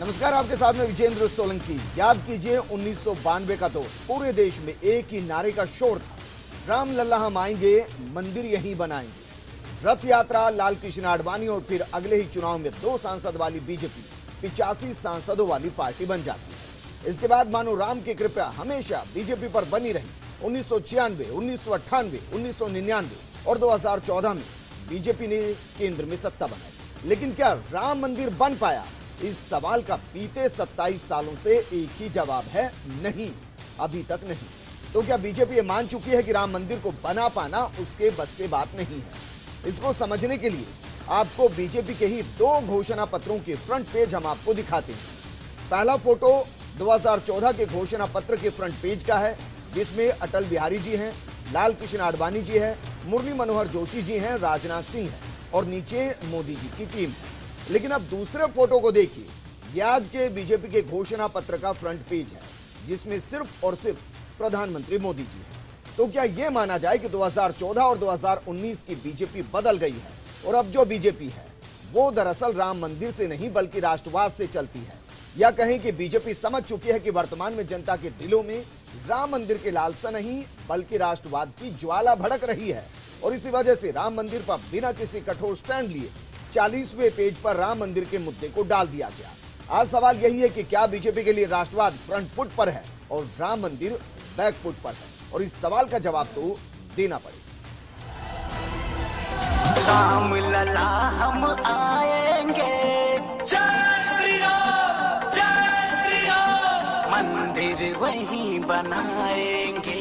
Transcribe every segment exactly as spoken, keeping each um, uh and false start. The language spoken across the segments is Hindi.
नमस्कार, आपके साथ में विजेंद्र सोलंकी। याद कीजिए उन्नीस सौ बानवे का दौर, पूरे देश में एक ही नारे का शोर था, राम लल्ला हम आएंगे, मंदिर यहीं बनाएंगे। रथ यात्रा लाल कृष्ण आडवाणी और फिर अगले ही चुनाव में दो सांसद वाली बीजेपी पिचासी सांसदों वाली पार्टी बन जाती है। इसके बाद मानो राम की कृपा हमेशा बीजेपी पर बनी रही। उन्नीस सौ छियानवे, उन्नीस सौ अट्ठानवे, उन्नीस सौ निन्यानवे और दो हजार चौदह में बीजेपी ने केंद्र में सत्ता बनाई, लेकिन क्या राम मंदिर बन पाया? इस सवाल का बीते सत्ताईस सालों से एक ही जवाब है, नहीं, अभी तक नहीं। तो क्या बीजेपी ये मान चुकी है कि राम मंदिर को बना पाना उसके बस की बात नहीं है? इसको समझने के लिए आपको बीजेपी के ही दो घोषणा पत्रों के फ्रंट पेज हम आपको दिखाते हैं। पहला फोटो दो हजार चौदह के घोषणा पत्र के फ्रंट पेज का है, जिसमें अटल बिहारी जी हैं, लाल कृष्ण आडवाणी जी हैं, मुरली मनोहर जोशी जी हैं, राजनाथ सिंह हैं और नीचे मोदी जी की टीम है। लेकिन अब दूसरे फोटो को देखिए, ये आज के बीजेपी के घोषणा पत्र का फ्रंट पेज है, जिसमें सिर्फ और सिर्फ प्रधानमंत्री मोदी जी हैं। तो क्या यह माना जाए कि दो हजार चौदह और दो हजार उन्नीस की बीजेपी बदल गई है और अब जो बीजेपी है वो दरअसल राम मंदिर से नहीं बल्कि राष्ट्रवाद से चलती है? या कहें कि बीजेपी समझ चुकी है कि वर्तमान में जनता के दिलों में राम मंदिर की लालसा नहीं बल्कि राष्ट्रवाद की ज्वाला भड़क रही है और इसी वजह से राम मंदिर पर बिना किसी कठोर स्टैंड लिए चालीसवें पेज पर राम मंदिर के मुद्दे को डाल दिया गया। आज सवाल यही है कि क्या बीजेपी के लिए राष्ट्रवाद फ्रंट फुट पर है और राम मंदिर बैक फुट पर है? और इस सवाल का जवाब तो देना पड़ेगा। राम लला हम आएंगे, जय श्री राम, जय श्री राम, मंदिर वहीं बनाएंगे।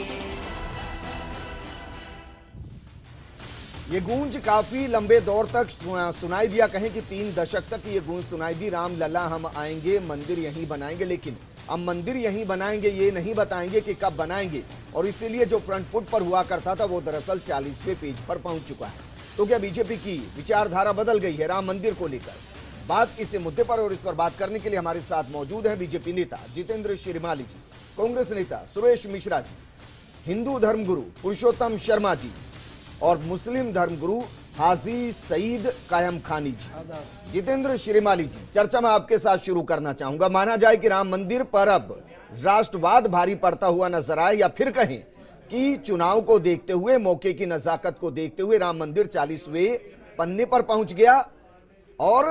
ये गूंज काफी लंबे दौर तक सुनाई दिया, कहें कि तीन दशक तक ये गूंज सुनाई दी, राम लल्ला हम आएंगे, मंदिर यहीं बनाएंगे। लेकिन अब मंदिर यहीं बनाएंगे ये नहीं बताएंगे कि कब बनाएंगे, और इसीलिए जो फ्रंट फुट पर हुआ करता था वो दरअसल चालीसवें पेज पर पहुंच चुका है। तो क्या बीजेपी की विचारधारा बदल गई है राम मंदिर को लेकर? बात इस मुद्दे पर और इस पर बात करने के लिए हमारे साथ मौजूद है बीजेपी नेता जितेंद्र शिरोमाली जी, कांग्रेस नेता सुरेश मिश्रा जी, हिंदू धर्मगुरु पुरुषोत्तम शर्मा जी और मुस्लिम धर्मगुरु हाजी सईद कायम खानी जी। जितेंद्र शिरोमाली जी, चर्चा में आपके साथ शुरू करना चाहूंगा। माना जाए कि राम मंदिर पर अब राष्ट्रवाद भारी पड़ता हुआ नजर आए, या फिर कहें कि चुनाव को देखते हुए, मौके की नजाकत को देखते हुए राम मंदिर चालीसवें पन्ने पर पहुंच गया और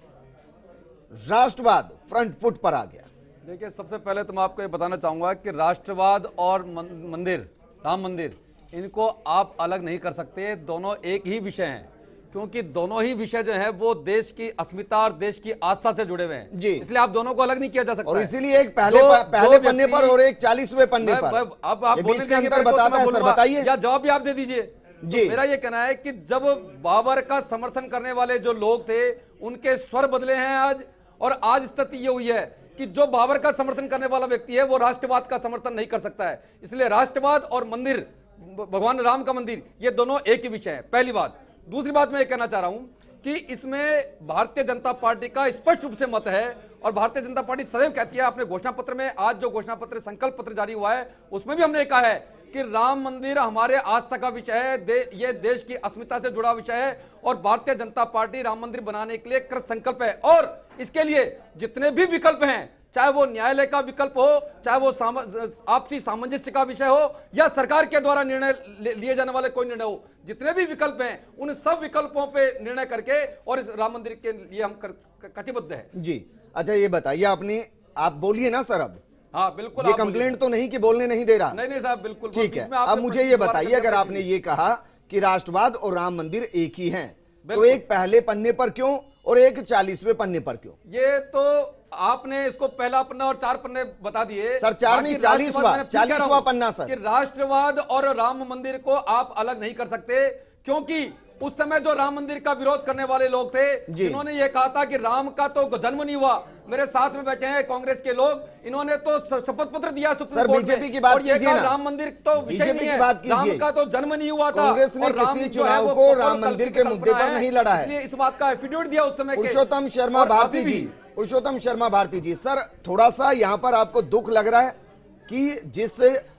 राष्ट्रवाद फ्रंट फुट पर आ गया? देखिए, सबसे पहले तो मैं आपको ये बताना चाहूंगा कि राष्ट्रवाद और मंदिर, राम मंदिर, इनको आप अलग नहीं कर सकते। दोनों एक ही विषय हैं, क्योंकि दोनों ही विषय जो है वो देश की अस्मिता और देश की आस्था से जुड़े हुए हैं जी। इसलिए आप दोनों को अलग नहीं किया जा सकता। और इसीलिए एक पहले दो, पहले दो पन्ने पर और एक चालीसवें पन्ने पर, अब आप बीच के अंतर बताता है सर, बताइए या जवाब भी आप दे दीजिए जी। तो मेरा ये कहना है कि जब बाबर का समर्थन करने वाले जो लोग थे उनके स्वर बदले हैं आज, और आज स्थिति ये हुई है कि जो बाबर का समर्थन करने वाला व्यक्ति है वो राष्ट्रवाद का समर्थन नहीं कर सकता है। इसलिए राष्ट्रवाद और मंदिर, भगवान राम का मंदिर, ये दोनों एक ही विषय है, पहली बात। दूसरी बात मैं ये कहना चाह रहा हूं कि इसमें भारतीय जनता पार्टी का स्पष्ट रूप से मत है, और भारतीय जनता पार्टी सदैव कहती है, अपने घोषणा पत्र में, आज जो घोषणा पत्र संकल्प पत्र जारी हुआ है उसमें भी हमने कहा है कि राम मंदिर हमारे आस्था का विषय है, दे, ये देश की अस्मिता से जुड़ा विषय है, और भारतीय जनता पार्टी राम मंदिर बनाने के लिए कृत संकल्प है। और इसके लिए जितने भी विकल्प हैं, चाहे वो न्यायालय का विकल्प हो, चाहे वो आपसी सामंजस्य का विषय हो, या सरकार के द्वारा निर्णय लिए जाने वाले कोई निर्णय हो, जितने भी विकल्प हैं उन सब विकल्पों पे निर्णय करके और इस राम मंदिर के लिए हम कटिबद्ध हैं जी। अच्छा, ये बताइए, आपने, आप बोलिए ना सर अब। हाँ बिल्कुल, ये कंप्लेंट तो नहीं कि बोलने नहीं दे रहा? नहीं नहीं साहब, बिल्कुल ठीक है। अब मुझे ये बताइए, अगर आपने ये कहा कि राष्ट्रवाद और राम मंदिर एक ही हैं, तो एक पहले पन्ने पर क्यों और एक चालीसवें पन्ने पर क्यों? ये तो आपने इसको पहला पन्ना और चार पन्ने बता दिए सर। चार नहीं, चालीसवां चालीसवां पन्ना सर। कि राष्ट्रवाद और राम मंदिर को आप अलग नहीं कर सकते, क्योंकि उस समय जो राम मंदिर का विरोध करने वाले लोग थे, जिन्होंने ये कहा था कि राम का तो जन्म नहीं हुआ, मेरे साथ में बैठे हैं कांग्रेस के लोग, इन्होंने तो शपथ पत्र दिया सुप्रीम कोर्ट में, बीजेपी की बात कीजिए ना, राम मंदिर तो विषय नहीं है, राम का तो जन्म नहीं हुआ था, कांग्रेस ने किसी चुनाव को राम मंदिर के मुद्दे पर नहीं लड़ा है, इसलिए इस बात का एफिडेविट दिया उस समय। पुरुषोत्तम शर्मा भारती जी, पुरुषोत्तम शर्मा भारती जी, सर थोड़ा सा यहाँ पर आपको दुख लग रहा है कि जिस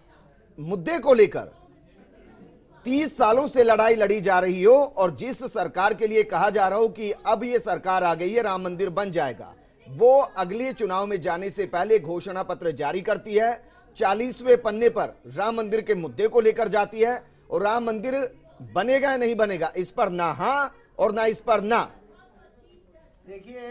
मुद्दे को लेकर तीस सालों से लड़ाई लड़ी जा रही हो और जिस सरकार के लिए कहा जा रहा हो कि अब ये सरकार आ गई है, राम मंदिर बन जाएगा, वो अगले चुनाव में जाने से पहले घोषणा पत्र जारी करती है। चालीसवें पन्ने पर राम मंदिर के मुद्दे को लेकर जाती है और राम मंदिर बनेगा या नहीं बनेगा इस पर ना हाँ और ना इस पर ना। देखिए,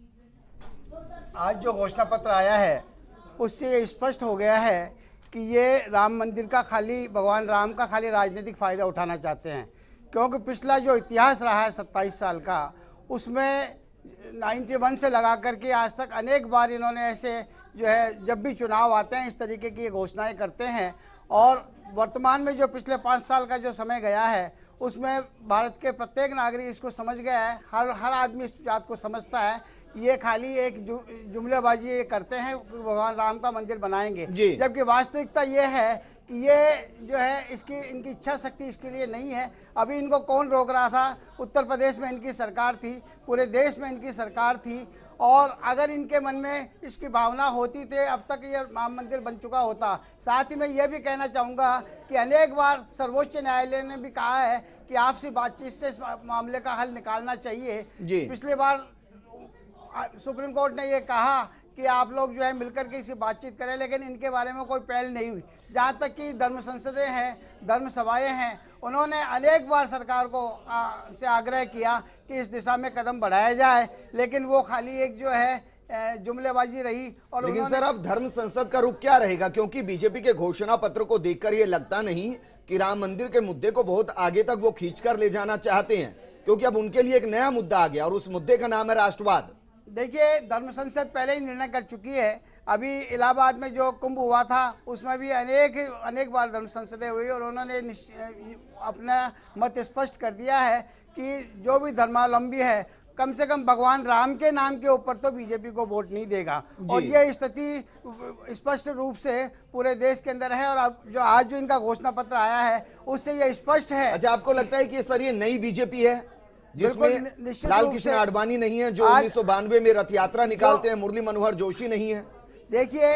आज जो घोषणा पत्र आया है उससे ये स्पष्ट हो गया है कि ये राम मंदिर का खाली, भगवान राम का खाली राजनीतिक फ़ायदा उठाना चाहते हैं, क्योंकि पिछला जो इतिहास रहा है सत्ताईस साल का, उसमें इक्यानवे से लगा करके आज तक अनेक बार इन्होंने ऐसे जो है जब भी चुनाव आते हैं इस तरीके की घोषणाएं करते हैं। और वर्तमान में जो पिछले पाँच साल का जो समय गया है उसमें भारत के प्रत्येक नागरिक इसको समझ गया है, हर हर आदमी इस बात को समझता है कि ये खाली एक जु, जुमलेबाजी ये करते हैं कि भगवान राम का मंदिर बनाएंगे, जबकि वास्तविकता ये है कि ये जो है इसकी इनकी इच्छा शक्ति इसके लिए नहीं है। अभी इनको कौन रोक रहा था? उत्तर प्रदेश में इनकी सरकार थी, पूरे देश में इनकी सरकार थी, और अगर इनके मन में इसकी भावना होती तो अब तक ये राम मंदिर बन चुका होता। साथ ही मैं ये भी कहना चाहूँगा कि अनेक बार सर्वोच्च न्यायालय ने भी कहा है कि आपसी बातचीत से इस मामले का हल निकालना चाहिए। पिछली बार सुप्रीम कोर्ट ने ये कहा कि आप लोग जो है मिलकर के इसकी बातचीत करें, लेकिन इनके बारे में कोई पहल नहीं हुई। जहाँ तक कि धर्म संसदें हैं, धर्म सभाएँ हैं, उन्होंने अनेक बार सरकार को आ, से आग्रह किया कि इस दिशा में कदम बढ़ाया जाए, लेकिन वो खाली एक जो है जुमलेबाजी रही। और लेकिन सर अब धर्म संसद का रुख क्या रहेगा? क्योंकि बीजेपी के घोषणा पत्र को देखकर ये लगता नहीं कि राम मंदिर के मुद्दे को बहुत आगे तक वो खींचकर ले जाना चाहते हैं, क्योंकि अब उनके लिए एक नया मुद्दा आ गया और उस मुद्दे का नाम है राष्ट्रवाद। देखिए, धर्म संसद पहले ही निर्णय कर चुकी है। अभी इलाहाबाद में जो कुंभ हुआ था उसमें भी अनेक अनेक बार धर्म संसदें हुई और उन्होंने अपना मत स्पष्ट कर दिया है कि जो भी धर्मावलंबी है कम से कम भगवान राम के नाम के ऊपर तो बीजेपी को वोट नहीं देगा। और ये स्थिति स्पष्ट रूप से पूरे देश के अंदर है। और अब जो आज जो इनका घोषणा पत्र आया है उससे ये स्पष्ट है। अच्छा, आपको लगता है कि सर ये नई बीजेपी है जिसमें लाल कृष्ण आडवाणी नहीं है, जो उन्नीस सौ बानवे में रथ यात्रा निकालते हैं, मुरली मनोहर जोशी नहीं है? देखिए,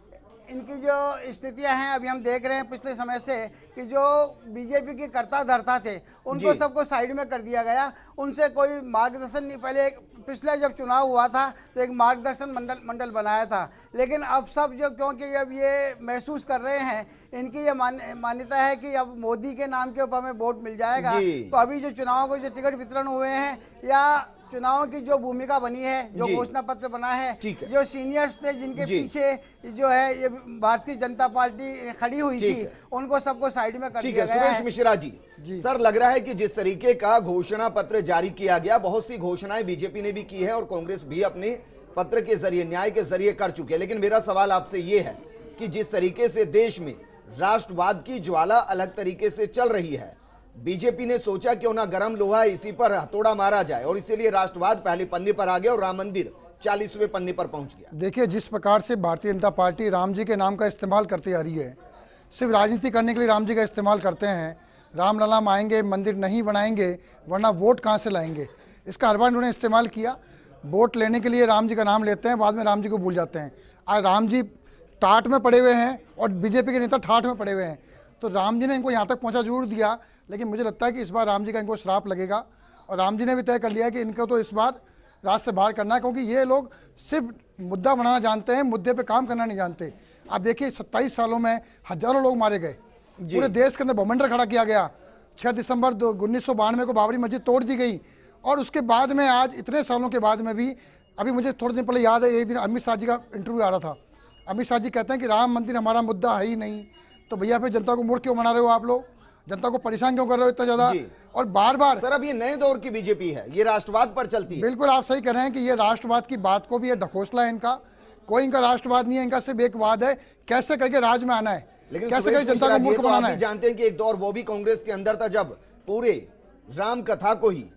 इनकी जो स्थितियां हैं अभी हम देख रहे हैं पिछले समय से कि जो बीजेपी के कर्ता धर्ता थे उनको सबको साइड में कर दिया गया, उनसे कोई मार्गदर्शन नहीं। पहले पिछले जब चुनाव हुआ था तो एक मार्गदर्शन मंडल मंडल बनाया था, लेकिन अब सब जो, क्योंकि अब ये महसूस कर रहे हैं, इनकी ये मान, मान्यता है कि अब मोदी के नाम के ऊपर हमें वोट मिल जाएगा, तो अभी जो चुनाव को जो टिकट वितरण हुए हैं या चुनाव की जो भूमिका बनी है, जो घोषणा पत्र बना है, है, जो सीनियर्स थे जिनके पीछे जो है ये भारतीय जनता पार्टी खड़ी हुई थी, उनको सबको साइड में कर दिया गया है। सुरेश मिश्रा जी, जी सर, लग रहा है कि जिस तरीके का घोषणा पत्र जारी किया गया, बहुत सी घोषणाएं बीजेपी ने भी की है और कांग्रेस भी अपने पत्र के जरिए, न्याय के जरिए कर चुके हैं। लेकिन मेरा सवाल आपसे ये है कि जिस तरीके से देश में राष्ट्रवाद की ज्वाला अलग तरीके से चल रही है, बीजेपी ने सोचा क्यों ना गरम लोहा इसी पर हथौड़ा मारा जाए, और इसीलिए राष्ट्रवाद पहले पन्ने पर आ गया और राम मंदिर चालीसवें पन्ने पर पहुंच गया। देखिए, जिस प्रकार से भारतीय जनता पार्टी राम जी के नाम का इस्तेमाल करती आ रही है, सिर्फ राजनीति करने के लिए राम जी का इस्तेमाल करते हैं। राम लला आएंगे, मंदिर नहीं बनाएंगे, वरना वोट कहाँ से लाएंगे, इसका हर बार उन्होंने इस्तेमाल किया। वोट लेने के लिए राम जी का नाम लेते हैं, बाद में राम जी को भूल जाते हैं। आज राम जी टाट में पड़े हुए हैं और बीजेपी के नेता ठाठ में पड़े हुए हैं, तो राम जी ने इनको यहाँ तक पहुँचा जरूर दिया, लेकिन मुझे लगता है कि इस बार राम जी का इनको श्राप लगेगा। और राम जी ने भी तय कर लिया है कि इनको तो इस बार राज से बाहर करना है, क्योंकि ये लोग सिर्फ मुद्दा बनाना जानते हैं, मुद्दे पे काम करना नहीं जानते। आप देखिए, सत्ताईस सालों में हजारों लोग मारे गए, पूरे देश के अंदर बवंडर खड़ा किया गया। छः दिसंबर उन्नीस सौ बानवे को बाबरी मस्जिद तोड़ दी गई, और उसके बाद में आज इतने सालों के बाद में भी, अभी मुझे थोड़े दिन पहले याद है, एक दिन अमित शाह जी का इंटरव्यू आ रहा था। अमित शाह जी कहते हैं कि राम मंदिर हमारा मुद्दा है ही नहीं, तो भैया फिर जनता को मूर्ख क्यों बना रहे हो आप लोग, जनता को परेशान क्यों कर रहे हो इतना ज्यादा? और बार बार सर, अब ये नए दौर की बीजेपी है, ये राष्ट्रवाद पर चलती है। बिल्कुल आप सही कह रहे हैं कि ये राष्ट्रवाद की बात को भी ये ढकोसला है इनका। कोई इनका राष्ट्रवाद नहीं है, इनका सिर्फ एक वाद है, कैसे करके राज में आना है, लेकिन कैसे करके जनता को मूर्ख बनाना है। जानते हैं कि एक दौर वो भी कांग्रेस के अंदर था जब पूरे राम कथा को ही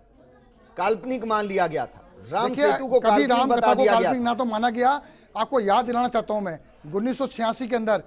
काल्पनिक मान लिया गया था। राम सेतु को कभी राम कथा को काल्पनिक ना तो माना गया। आपको याद दिलाना चाहता हूं मैं, उन्नीस सौ छियासी के अंदर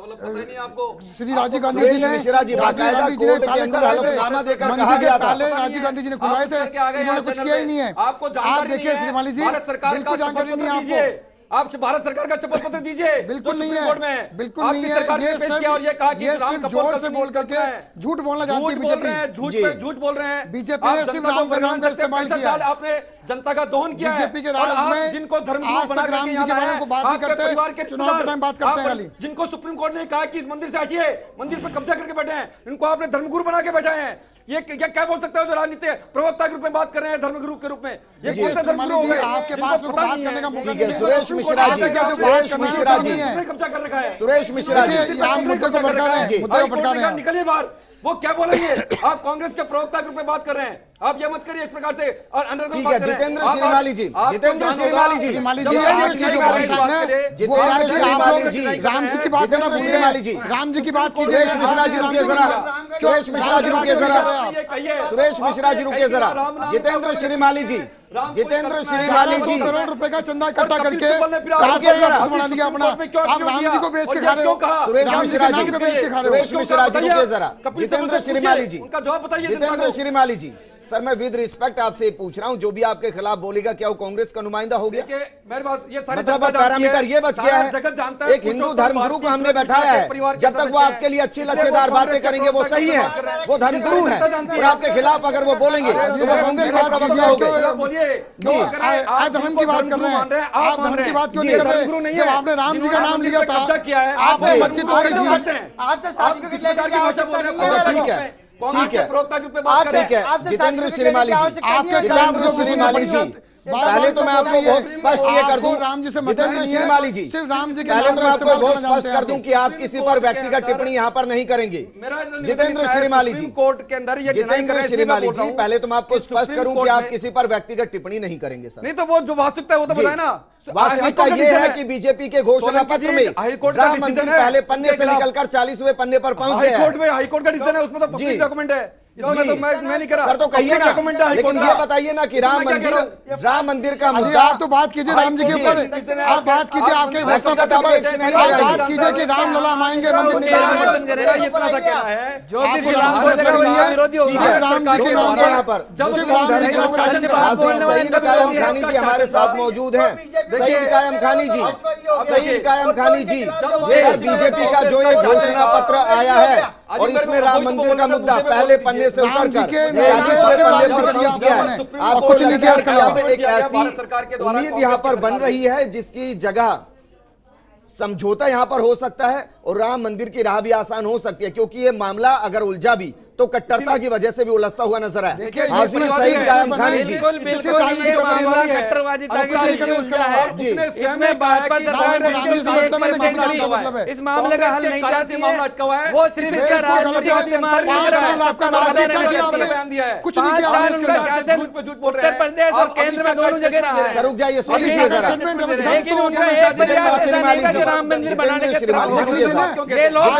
श्री राजीव गांधी जी ने राजीव गांधी जी ने ताले खुलवाए थे, मंदिर के ताले राजीव गांधी जी ने खुलवाए थे, इन्होंने कुछ किया ही नहीं है। आप देखिए श्रीमाली जी, बिल्कुल जानकारी नहीं है आपको। आप भारत सरकार का शपथ पत्र दीजिए। बिल्कुल नहीं कोर्ट में है, बिल्कुल नहीं है। सरकार ने ये पेश किया और ये कहा कि ये राम सिर्फ कपूर जोर से बोल करके झूठ बोलना जानती है बोल रहे हैं, बीजेपी। झूठ पे झूठ बोल रहे हैं। बीजेपी ने सिर्फ राम के नाम का इस्तेमाल किया है। आपने जनता का दोहन किया है। बीजेपी के राज में जिनको धर्मगुरु आज तक राम जी के बारे में को बात नहीं करते, चुनाव के टाइम बात करते हैं खाली। जिनको सुप्रीम कोर्ट ने कहा कि इस मंदिर से हटिए, मंदिर पर कब्जा करके बैठे हैं, इनको आपने धर्मगुरु बना के बैठाए हैं। ये क्या क्या बोल सकते हो जो राजनीति प्रवक्ता के रूप में बात कर रहे हैं, धर्मगुरु के रूप में? ये कौन सा धर्मगुरु हो गए? आपके पास लोगों को बात करने का मौका नहीं है। सुरेश मिश्रा जी, सुरेश मिश्रा जी, कब्जा कर रखा है। सुरेश मिश्रा जी, आप मुद्दे को भड़का रहे हैं, मुद्दे को भड़का रहे हैं। निकलिए बाहर। वो क्या बोलेंगे? आप कांग्रेस के प्रवक्ता के रूप में बात कर रहे हैं, आप ये मत करिए इस प्रकार से। और अंडर ठीक है, जितेंद्र श्रीमाली जी, जितेंद्र श्रीमाली जी, श्रीमाली जी, आप जो परेशान हैं, वो यार कि आप लोग राम जी की बात करना भूल गए। राम जी की बात कीजिए। सुरेश मिश्रा जी रुकिए जरा, सुरेश मिश्रा जी रुकिए जरा, सुरेश मिश्रा जी रुकिए जरा। जितेंद्र श्रीमाली जी, जितेंद्र श्रीमाली जी, करोड़ रुपए का चंदा इकट्ठा करके बना लिया अपना। आप राम जी को बेच के खा रहे हो। सुरेश मिश्रा जी, सुरेश मिश्रा जी रुकिए जरा। जितेंद्र श्रीमाली जी, उनका जवाब बताइए। जितेंद्र श्रीमाली जी, सर मैं विद रिस्पेक्ट आपसे पूछ रहा हूं, जो भी आपके खिलाफ बोलेगा क्या वो कांग्रेस का नुमाइंदा हो गया? मेरी बात, ये सारी मतलब पैरामीटर ये बच गया है। एक हिंदू धर्मगुरु को हमने बैठाया है, जब तक वो आपके लिए अच्छी लच्छेदार बातें करेंगे वो सही है, वो धर्मगुरु है। और आपके खिलाफ अगर वो बोलेंगे तो वो कांग्रेस का प्रवक्ता हो गए। जी, आप धर्म की बात कर रहे हैं, आप धर्म की बात क्यों नहीं कर रहे? जब आपने राम जी का नाम लिया था, आपने मस्जिद तोड़ी थी, आपसे सर्टिफिकेट लेने की आवश्यकता नहीं है। ठीक है, ठीक है, ठीक है। जितेंद्र श्रीमाली जी, आपके जितेंद्र श्रीमाली जी, पहले तो मैं आपको बहुत स्पष्ट ये कर दूं, राम जी से जितेंद्र श्रीमाली जी, सिर्फ राम जी के पहले नाम तो का मैं आपको इस्तेमाल बहुत करना स्पष्ट जानते कर दूं हैं कि आप किसी पर व्यक्तिगत टिप्पणी यहाँ पर नहीं करेंगे। जितेंद्र श्रीमाली जी, कोर्ट के अंदर ये जितेंद्र श्रीमाली जी, पहले तो मैं आपको स्पष्ट करूं कि आप किसी पर व्यक्तिगत टिप्पणी नहीं करेंगे सर। नहीं तो वो जो वास्तविकता है वो तो बताए ना। वास्तविकता ये है कि बीजेपी के घोषणा पत्र में राम मंदिर पहले पन्ने से निकलकर चालीसवें पन्ने पर पहुंच गया है। हाईकोर्ट में हाईकोर्ट का डिसीजन है, उसमें तो पब्लिक डॉक्यूमेंट है। इसमें तो मैं मैं नहीं करा सर, तो कहिए ना, लेकिन ये बताइए ना कि राम मंदिर, राम मंदिर का मुद्दा, आप तो बात कीजिए राम जी के ऊपर, आप बात कीजिए आपके घोषणा पत्र पर, आप बात कीजिए कि राम लला आएंगे मंदिर में। जो भी राम विरोधी होगा, राम जी के नाम यहाँ पर सईद कायम खानी जी हमारे साथ मौजूद हैं। सईद कायम खानी जी, सईद कायम खानी जी, सर बीजेपी का जो ये घोषणा पत्र आया है और इसमें राम मंदिर का मुद्दा पहले पन्ने से उतर कर चालीसवें पन्ने पर पहुंच गया है। आपको लगता है कि यहाँ पे एक ऐसी उम्मीद यहाँ पर बन रही है जिसकी जगह समझौता यहाँ पर हो सकता है और राम मंदिर की राह भी आसान हो सकती है, क्योंकि ये मामला अगर उलझा भी तो कट्टरता की वजह से भी उलझता हुआ नजर आया। हाजिर सईद कायम खानी जी, इस मामले का हल नहीं चाहती है, वो सिर्फ इसका राजनीतिक इस्तेमाल कुछ नहीं किया। उत्तर प्रदेश और केंद्र में दोनों जगह रहा है। रुक जाइए, सुन लीजिए जरा। लेकिन उनका एक प्रयास ऐसा नहीं था कि राम मंदिर बनाने के ये लोग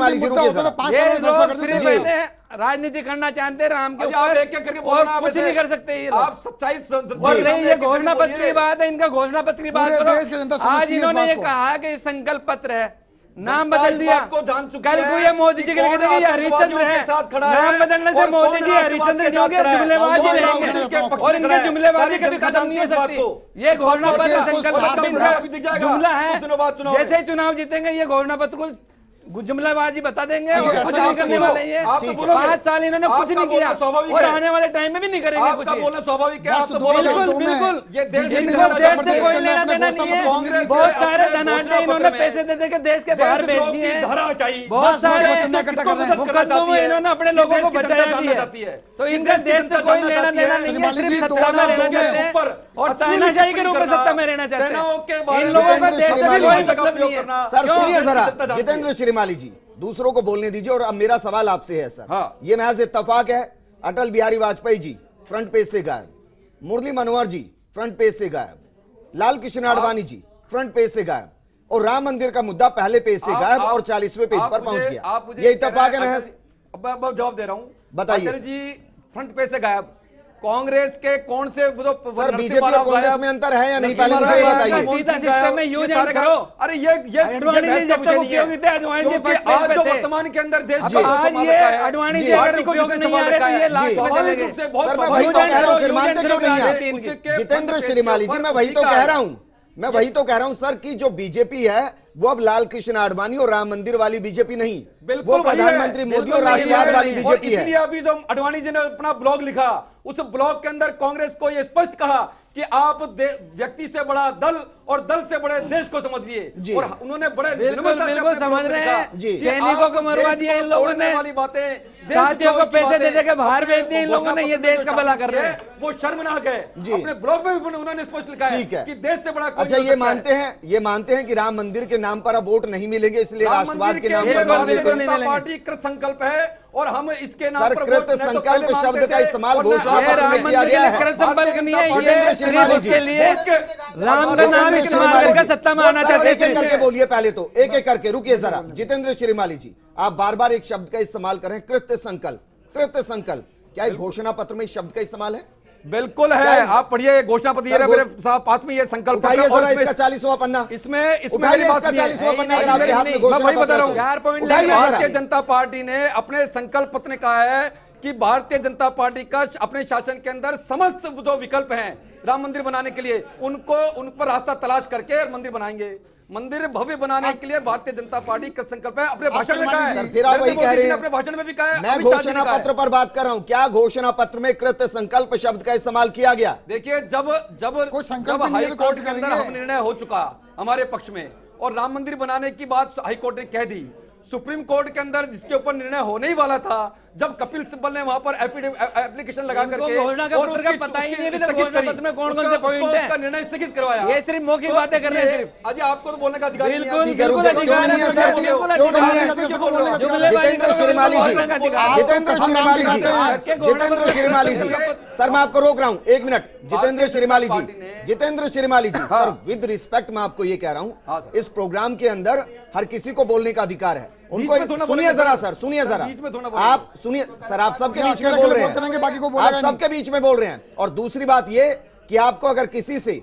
सिर्फ बैठे राजनीति करना चाहते हैं राम के ऊपर और कुछ नहीं कर सकते ये लोग। आप सच्चाई और नहीं, ये घोषणा पत्र की बात है, इनका घोषणा पत्र की बात करो। आज इन्होंने ये कहा कि संकल्प पत्र है, नाम बदल दिया। कल को ये मोदी जी के लिखे थे ये हरिश्चंद्र है, नाम बदलने से मोदी जी हरिश्चंद्र नहीं होंगे, जुमलेबाजी रहेंगे और इनके जुमलेबाजी कभी खत्म नहीं हो सकती। ये घोषणा पत्र संकल्प पत्र जुमला है, जैसे ही चुनाव जीतेंगे ये घोषणा पत्र को जुमलाबाजी बता देंगे, कुछ नहीं करने वाले ये। पांच साल इन्होंने कुछ नहीं किया और आने वाले टाइम में भी नहीं करेंगे कुछ। स्वाभाविक है, बिल्कुल बिल्कुल, इनको देश से कोई लेना देना नहीं है। बहुत सारे धनाढ्य इन्होंने पैसे दे दे के देश के बाहर भेज दिए हैं, बहुत सारे मुकदमों में इन्होंने अपने लोगों को बचाया भी है। तो इनका देश से कोई लेना देना नहीं है, सिर्फ सत्ता में रहना चाहते हैं और तानाशाही के रूप में सत्ता में रहना चाहते हैं। इन लोगों का देश से भी कोई मतलब नहीं है। सर सुनिए जरा, जितेंद्र श्रीमाली जी, दूसरों को बोलने दीजिए। और अब मेरा सवाल आपसे है सर, हाँ। ये महज इत्तेफाक है, अटल बिहारी वाजपेयी जी फ्रंट पेज से गायब, मुरली मनोहर जी फ्रंट पेज से गायब, लाल कृष्ण आडवाणी जी फ्रंट पेज से गायब और राम मंदिर का मुद्दा पहले पेज से गायब और चालीसवें पेज पर पहुंच गया। ये इत्तेफाक है महज? जवाब दे रहा हूं, बताइए जी। फ्रंट पेज से गायब, कांग्रेस के कौन से जो सर बीजेपी और कांग्रेस में अंतर है या नहीं, पहले मुझे ये बताइए। सीधा सिस्टम में यूज एंड करो। अरे ये ये अडवाणी जी जब तक उपयोगी थे, अडवाणी जी फर्स्ट आज पेज जो पे थे। वर्तमान के अंदर देश अब आज ये अडवाणी जी अगर उपयोग नहीं आ रहे तो ये लास्ट में चले गए। सर मैं वही तो कह रहा हूं, फिर मानते क्यों नहीं आप? जितेंद्र श्रीमाली जी, मैं वही तो कह रहा हूं, मैं वही तो कह रहा हूं सर कि जो बीजेपी है वो अब लाल कृष्ण आडवाणी और राम मंदिर वाली बीजेपी नहीं, वो प्रधानमंत्री मोदी और राष्ट्रवाद वाली बीजेपी है। इसलिए अभी जो आडवाणी जी ने अपना ब्लॉग लिखा, उस ब्लॉग के अंदर कांग्रेस को यह स्पष्ट कहा कि आप व्यक्ति से बड़ा दल और दल से बड़े देश को समझिए, और उन्होंने बड़े बिल्कुल बिल्कुल समझ रहे हैं। सैनिकों को मरवा दिया इन लोगों ने, वाली बातें, साथियों को पैसे दे दे के बाहर भेज दिए इन लोगों ने, ये देश का भला कर रहे हैं, वो शर्मनाक है। अपने ब्लॉग में भी उन्होंने स्पष्ट लिखा है कि देश से बड़ा। अच्छा, ये मानते हैं ये मानते हैं कि राम मंदिर के नाम पर अब वोट नहीं मिलेंगे, इसलिए राष्ट्रवाद के नाम पर जनता पार्टी कृत संकल्प है और हम इसके नाम पर कृत संकल्प शब्द का इस्तेमाल घोषणा पत्र में किया गया है। कृत संकल्प नहीं है, ये सिर्फ उसके लिए राम का नाम इस्तेमाल करके सत्ता में आना चाहते हैं। एक एक करके बोलिए, पहले तो एक एक करके रुकिए जरा। जितेंद्र श्रीमाली जी, आप बार बार एक शब्द का इस्तेमाल कर रहे हैं, कृत संकल्प। कृत संकल्प क्या एक घोषणा पत्र में इस शब्द का इस्तेमाल है? बिल्कुल है, आप पढ़िए घोषणा पत्र मेरे साहब पास में ये संकल्प है जरा इसका चालीसवां पन्ना, इसमें इसमें चालीसवां पन्ना अगर आपके हाथ में घोषणा पत्र हो। भारतीय जनता पार्टी ने अपने संकल्प पत्र में कहा है कि भारतीय जनता पार्टी का अपने शासन के अंदर समस्त जो विकल्प हैं राम मंदिर बनाने के लिए, उनको उन पर रास्ता तलाश करके मंदिर बनाएंगे। मंदिर भव्य बनाने के लिए भारतीय जनता पार्टी का संकल्प है। अपने भाषण में कहा है, फिर आप वही कह रहे हैं, अपने भाषण में भी कहा है। मैं घोषणा पत्र पर बात कर रहा हूं, क्या घोषणा पत्र में कृत संकल्प शब्द का इस्तेमाल किया गया? देखिए, जब जब जब हाई कोर्ट के अंदर हम निर्णय हो चुका हमारे पक्ष में और राम मंदिर बनाने की बात हाई कोर्ट ने कह दी, सुप्रीम कोर्ट के अंदर जिसके ऊपर निर्णय होने ही वाला था, जब कपिल सिब्बल ने वहां पर एप्लीकेशन लगा करके घोषणा का पत्र का पता ही नहीं है घोषणा पत्र में कौन कौन से पॉइंट है, उसका निर्णय स्थगित करवाया। ये सिर्फ मौखिक बातें कर रहे हैं सिर्फ। अजय, आपको तो बोलने का अधिकार नहीं है। बिल्कुल अधिकार है सर, बिल्कुल अधिकार है। जितेंद्र श्रीमाली जी, जितेंद्र श्रीमाली जी, जितेंद्र श्रीमाली जी, सर मैं आपको रोक रहा हूं एक minute. Jitendra Shrimali ji, Jitendra Shrimali ji, sir with respect मैं आपको ये कह रहा हूं, इस प्रोग्राम के अंदर हर किसी को बोलने का अधिकार है। उनको सुनिए जरा सर, सुनिए जरा, आप सुनिए सर, आप सबके बीच में बोल रहे हैं, आप सबके बीच में बोल रहे हैं। और दूसरी बात ये कि आपको अगर किसी से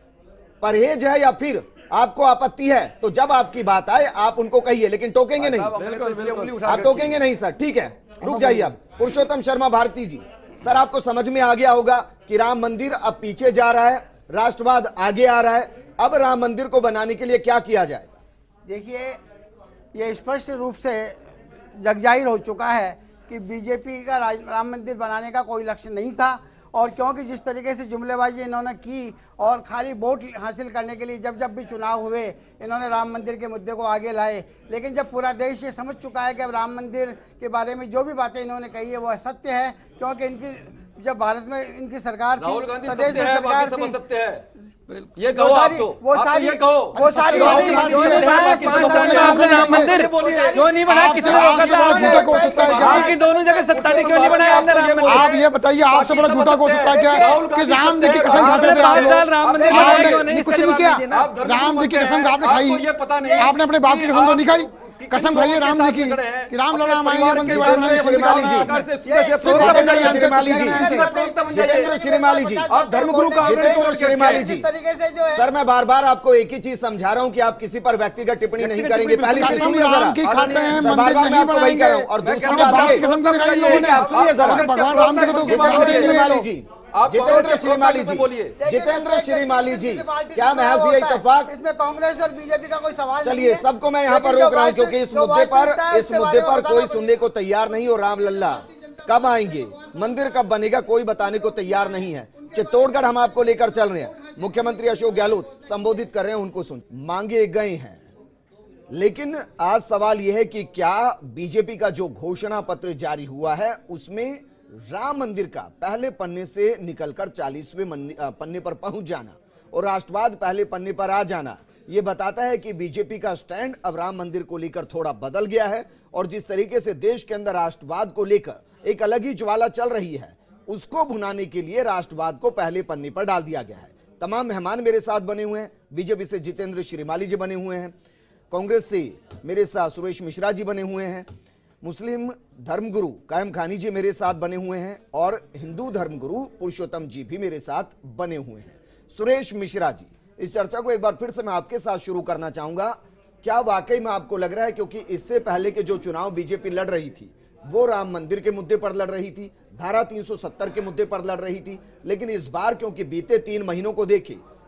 परहेज है या फिर आपको आपत्ति है तो जब आपकी बात आए आप उनको कहिए, लेकिन टोकेंगे नहीं, आप टोकेंगे नहीं सर, ठीक है? रुक जाइए। अब पुरुषोत्तम शर्मा भारती जी, सर आपको समझ में आ गया होगा कि राम मंदिर अब पीछे जा रहा है, राष्ट्रवाद आगे आ रहा है, अब राम मंदिर को बनाने के लिए क्या किया जाए? देखिए, ये स्पष्ट रूप से जगजाहिर हो चुका है कि बीजेपी का राम मंदिर बनाने का कोई लक्ष्य नहीं था, और क्योंकि जिस तरीके से जुमलेबाजी इन्होंने की और खाली वोट हासिल करने के लिए जब जब भी चुनाव हुए इन्होंने राम मंदिर के मुद्दे को आगे लाए, लेकिन जब पूरा देश ये समझ चुका है कि अब राम मंदिर के बारे में जो भी बातें इन्होंने कही है वो सत्य है, क्योंकि इनकी जब भारत में इनकी सरकार थी, प्रदेश में सरकार थी, ये कहो आप तो, वो सारी कहो वो सारी मंदिर क्यों नहीं बनाया, किसी ने रोका था? आपकी दोनों जगह सत्ता थी, क्यों नहीं बनाया हमने राम मंदिर? आप ये बताइए, आपसे बड़ा झूठा हो सकता है क्या कि राम जी की कसम खाते थे आप लोग? राम मंदिर बनाया क्यों नहीं? कुछ नहीं किया, राम जी की कसम आपने खाई, आपने अपने बाप की कसम तो नहीं खाई? कसम खाइए राम जी की कि राम लला आएंगे मंदिर वाले। श्रीमाली जी, श्रीमाली जी, जितेंद्र श्रीमाली जी, धर्मगुरु का जितेंद्र श्रीमाली जी, सर मैं बार बार आपको एक ही चीज समझा रहा हूं कि आप किसी पर व्यक्तिगत टिप्पणी नहीं करेंगे। पहली चीज सुनिए जरा, बार बार मैं आपको वही कर रहा हूं। और दूसरी बात ये, आप सुनिए जरा, भगवान राम जी को जितेंद्र श्रीमाली जी, जितेंद्र श्रीमाली जी, जितेंद्र श्रीमाली जी, क्या महज ये इत्तेफाक? इसमें कांग्रेस और बीजेपी का कोई सवाल नहीं चलिए, है। सबको मैं यहाँ पर रोक रहा हूँ क्योंकि इस मुद्दे पर इस मुद्दे पर कोई सुनने को तैयार नहीं। और राम लल्ला कब आएंगे, मंदिर कब बनेगा, कोई बताने को तैयार नहीं है। चित्तौड़गढ़ हम आपको लेकर चल रहे हैं, मुख्यमंत्री अशोक गहलोत संबोधित कर रहे हैं, उनको सुन मांगे गए हैं। लेकिन आज सवाल यह है कि क्या बीजेपी का जो घोषणा पत्र जारी हुआ है उसमें राम मंदिर का पहले पन्ने से निकलकर चालीसवें पन्ने पर पहुंच जाना और राष्ट्रवाद पहले पन्ने पर आ जाना, यह बताता है कि बीजेपी का स्टैंड अब राम मंदिर को लेकर थोड़ा बदल गया है। और जिस तरीके से देश के अंदर राष्ट्रवाद को लेकर एक अलग ही ज्वाला चल रही है, उसको भुनाने के लिए राष्ट्रवाद को पहले पन्ने पर डाल दिया गया है। तमाम मेहमान मेरे साथ बने हुए हैं, बीजेपी से जितेंद्र श्रीमाली जी बने हुए हैं, कांग्रेस से मेरे साथ सुरेश मिश्रा जी बने हुए हैं, मुस्लिम धर्मगुरु कायम खानी जी मेरे साथ बने हुए हैं और हिंदू धर्मगुरु पुरुषोत्तम जी भी मेरे साथ बने हुए हैं। सुरेश मिश्रा जी, इस चर्चा को एक बार फिर से मैं आपके साथ शुरू करना चाहूंगा। क्या वाकई में आपको लग रहा है, क्योंकि इससे पहले के जो चुनाव बीजेपी लड़ रही थी वो राम मंदिर के मुद्दे पर लड़ रही थी, धारा तीन सौ सत्तर के मुद्दे पर लड़ रही थी, लेकिन इस बार क्योंकि बीते तीन महीनों को देखे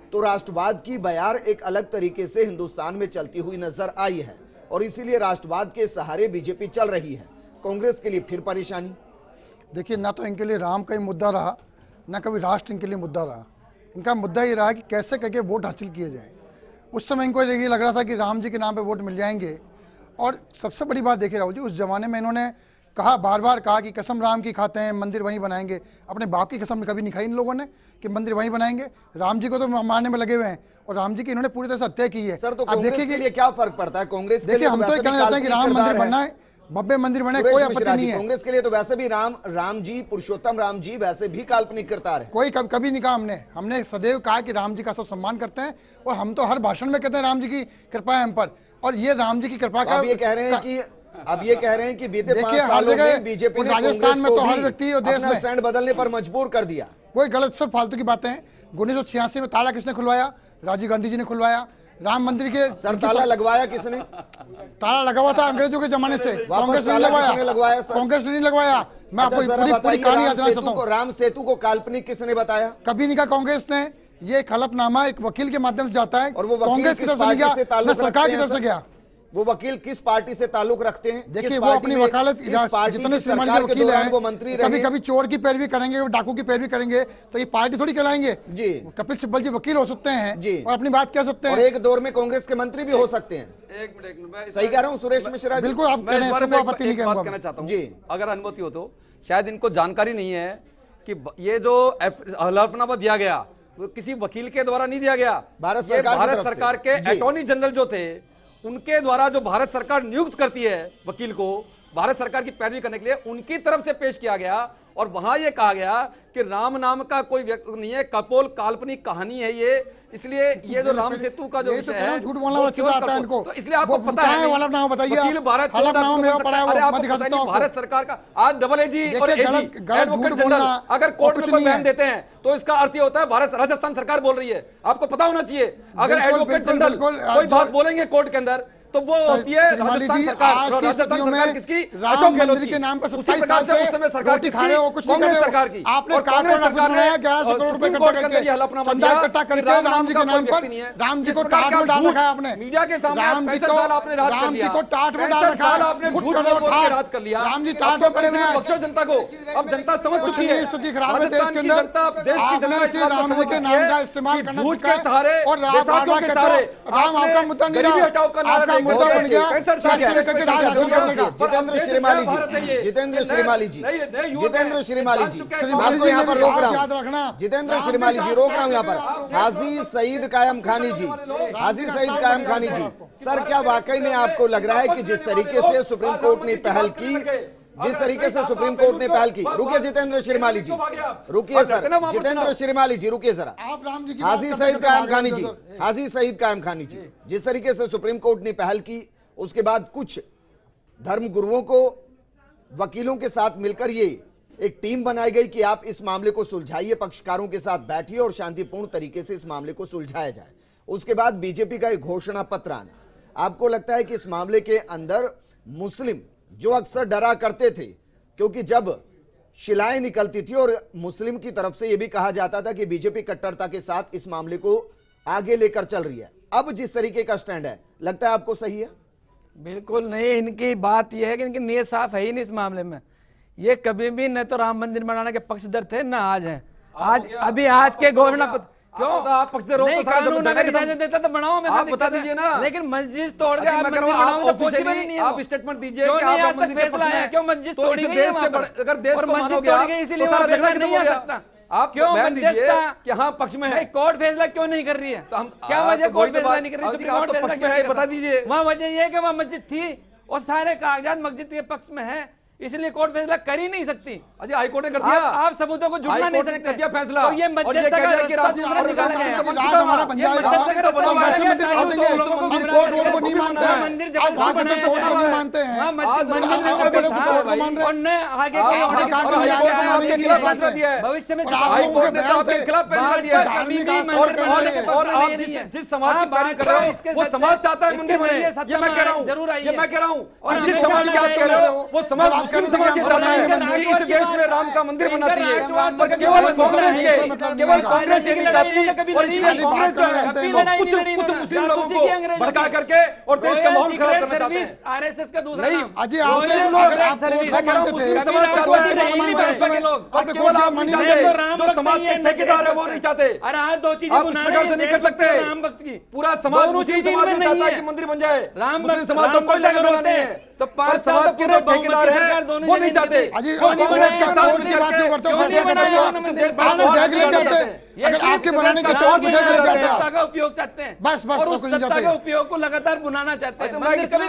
तो राष्ट्रवाद की बयार एक अलग तरीके से हिंदुस्तान में चलती हुई नजर आई है और इसीलिए राष्ट्रवाद के सहारे बीजेपी चल रही है। कांग्रेस के लिए फिर परेशानी। देखिए, ना तो इनके लिए राम का ही मुद्दा रहा, ना कभी राष्ट्र इनके लिए मुद्दा रहा। इनका मुद्दा ये रहा कि कैसे करके वोट हासिल किए जाए। उस समय इनको ये लग रहा था कि राम जी के नाम पे वोट मिल जाएंगे। और सबसे बड़ी बात देखिए राहुल जी, उस जमाने में इन्होंने कहा, बार बार कहा कि कसम राम की खाते हैं, मंदिर वहीं बनाएंगे। अपने बाप की कसम कभी नहीं खाई इन लोगों ने कि मंदिर वहीं बनाएंगे। राम जी को तो मारने में लगे हुए हैं और राम जी की इन्होंने पूरी तरह से हत्या की है। सर, तो अब देखिए कि क्या फर्क पड़ता है कांग्रेस के लिए? देखिए, हम तो कहना चाहते हैं कि राम मंदिर बनना है, भव्य मंदिर बने, कोई आपत्ति नहीं है। कांग्रेस के लिए तो वैसे भी राम राम जी, पुरुषोत्तम राम जी वैसे भी काल्पनिक किरदार है। कोई कब, कभी नहीं कहा हमने हमने सदैव कहा कि राम जी का सब सम्मान करते हैं और हम तो हर भाषण में कहते हैं राम जी की कृपा है हम पर। और ये राम जी की कृपा का, अब ये कह रहे हैं कि अब ये कह रहे हैं कि बीते पांच सालों में बीजेपी ने राजस्थान में तो हर व्यक्ति और देश में स्टैंड बदलने पर मजबूर कर दिया। कोई गलत सब फालतू की बातें हैं। उन्नीस सौ छियासी में ताला किसने खुलवाया? राजीव गांधी जी ने खुलवाया। राम मंदिर के सर ताला लगवाया किसने? ताला लगा हुआ था अंग्रेजों के जमाने से, कांग्रेस ने लगवाया। कांग्रेस ने नहीं लगवाया। मैं आपको पूरी पूरी कहानी याद दिलाना चाहता हूँ। राम सेतु को काल्पनिक किसने बताया? कभी नहीं कहा कांग्रेस ने। ये एक हलफनामा एक वकील के माध्यम से जाता है और वो कांग्रेस की तरफ से गया, सरकार की तरफ से गया। वो वकील किस पार्टी से ताल्लुक रखते हैं? देखिए, वो अपनी वकालत, जितने श्रीमान जी वकील हैं, वो मंत्री कभी कभी चोर की पैरवी करेंगे, डाकू की पैरवी करेंगे, तो ये पार्टी थोड़ी कहलाएंगे जी। कपिल सिब्बल जी वकील हो सकते हैं जी और अपनी बात कह सकते हैं और एक दौर में कांग्रेस के मंत्री भी हो सकते हैं। एक मिनट, सही कह रहा हूँ सुरेश मिश्रा? बिल्कुल, आप मैं इस बारे में एक बात कहना चाहता हूँ जी, अगर अनुमति हो तो। शायद इनको जानकारी नहीं है कि ये जो हलफनामा दिया गया वो किसी वकील के द्वारा नहीं दिया गया। भारत सरकार भारत सरकार के अटॉर्नी जनरल जो थे उनके द्वारा जो भारत सरकार नियुक्त करती है वकील को भारत सरकार की पैरवी करने के लिए, उनकी तरफ से पेश किया गया और वहां यह कहा गया कि राम नाम का कोई व्यक्ति नहीं है, कपोल काल्पनिक कहानी है ये। इसलिए ये जो राम सेतु का जो विषय है, झूठ बोलना वाला चित्र आता है इनको। तो इसलिए आपको पता है वाला नाम बताइए। वकील भारत सरकार का आज डबल एजी और एजी एडवोकेट जनरल अगर कोर्ट में कोई बयान देते हैं तो इसका अर्थ ये होता है भारत राजस्थान सरकार बोल रही है। आपको पता होना चाहिए, अगर एडवोकेट जनरल कोई बात बोलेंगे कोर्ट के अंदर तो वो होती है राजस्थान सरकार। राजस्थान सरकार किसकी? अशोक गहलोत के नाम पर सत्ताईस साल से उस समय सरकार की कांग्रेस सरकार की। आपने कांग्रेस सरकार ने ग्यारह सौ करोड़ रुपए इकट्ठा करके चंदा इकट्ठा करके राम जी के नाम पर राम जी को टाट में डाल रखा है आपने। मीडिया के सामने पैंसठ साल आपने राज कर लिया, राम जी को टाट में डाल रखा है, आपने झूठ बोल के राज कर लिया। राम जी टाट में पड़े हुए हैं। बख्शो जनता को, अब जनता समझ चुकी है स्थिति खराब है देश के अंदर। देश की जनता राम जी के नाम का इस्तेमाल करना झूठ के सहारे और राम के सहारे राम आपका मुद्दा नहीं रहा, आपका मुद्दा बन गया जितेंद्र श्रीमाली जी, जितेंद्र श्रीमाली जी, जितेंद्र श्रीमाली जी, मैं आपको यहाँ पर रोक रहा हूँ। जितेंद्र श्रीमाली जी रोक रहा हूँ यहाँ पर। हाजी सईद कायम खानी जी, हाजी सईद कायम खानी जी, सर क्या वाकई में आपको लग रहा है कि जिस तरीके से सुप्रीम कोर्ट ने पहल की, जिस तरीके से सुप्रीम कोर्ट ने पहल की, रुकिए जितेंद्र श्रीमाली जी, रुकिए सर, जितेंद्र श्रीमाली जी रुकिए जरा। हाजी सईद कायम खानी जी, हाजी सईद कायम खानी जी, जिस तरीके से सुप्रीम कोर्ट ने पहल की उसके बाद कुछ धर्म गुरुओं को वकीलों के साथ मिलकर ये एक टीम बनाई गई कि आप इस मामले को सुलझाइए, पक्षकारों के साथ बैठिए और शांतिपूर्ण तरीके से इस मामले को सुलझाया जाए। उसके बाद बीजेपी का एक घोषणा पत्र आना। आपको लगता है कि इस मामले के अंदर मुस्लिम जो अक्सर डरा करते थे, क्योंकि जब शिलाएं निकलती थी और मुस्लिम की तरफ से यह भी कहा जाता था कि बीजेपी कट्टरता के साथ इस मामले को आगे लेकर चल रही है, अब जिस तरीके का स्टैंड है लगता है आपको सही है? बिल्कुल नहीं। इनकी बात यह है कि इनकी नीयत साफ है ही नहीं इस मामले में। ये कभी भी न तो राम मंदिर बनाने के पक्षधर थे न आज हैं। आज अभी आज के घोषणा पत्र क्यों आप पक्षधर नहीं, कानून अगर इजाजत देता तो बनाओ, मैं आप बता दीजिए ना। लेकिन मस्जिद तोड़ के आप मंदिर बनाओगे तो पॉसिबल ही नहीं है। आप स्टेटमेंट दीजिए कि आज तक फैसला है क्यों मस्जिद तोड़ी गई है वहां पर, अगर देश को मानोगे आप इसलिए वहां फैसला नहीं आ सकता। आप क्यों बयान दीजिए कि हाँ पक्ष में है, कोर्ट फैसला क्यों नहीं कर रही है? तो हम क्या वजह कोर्ट फैसला नहीं कर रही? सुप्रीम कोर्ट फैसला क्यों है बता दीजिए। वहाँ वजह यह है कि वहाँ मस्जिद थी और सारे कागजात मस्जिद के पक्ष में है, इसलिए कोर्ट फैसला कर ही नहीं सकती। अजय हाई कोर्ट ने कर दिया। आप सबूतों को झुकना नहीं सकते। दिया फैसला तो ये मध्यस्थता का रास्ता दूसरा निकाला गया है। हमारा पंचायत का रास्ता वैसे मंदिर बना देंगे। हम कोर्ट वोट को नहीं मानते हैं, मंदिर जबरदस्ती बनाया कोर्ट को नहीं मानते हैं। हम मंदिर में और न आगे कोई और आगे के खिलाफ फैसला दिया है। भविष्य में हाई कोर्ट ने आपके खिलाफ फैसला दिया है। और आप जिस समाज की बात कर रहे हो वो समाज चाहता है मंदिर बने, ये मैं कह रहा हूं, जरूर आई, ये मैं कह रहा हूं। और जिस समाज की बात कर रहे हो वो समाज इस देश में राम का मंदिर बनना चाहिए, पर केवल कांग्रेस के केवल कांग्रेस ही नहीं चाहती, और इसलिए कांग्रेस जो है कुछ कुछ मुस्लिम लोगों को भड़का करके और देश का माहौल खराब करना चाहते हैं। आरएसएस का दूसरा नाम अजी आप जो समाज के ठेकेदार है वो नहीं चाहते। अरे आज दो चीजें नहीं कर सकते, राम भक्त की पूरा समाज मुस्लिम समाज में चाहता है कि मंदिर बन जाए, राम मुस्लिम समाज तो कोई लेकर वाला नहीं है, तो पांच समाज के जो ठेकेदार है वो नहीं चाहते। अगर आपके बनाने के चौक सत्ता का उपयोग चाहते हैं, बस बस और उस सत्ता का उपयोग को लगातार बुनाना चाहते हैं।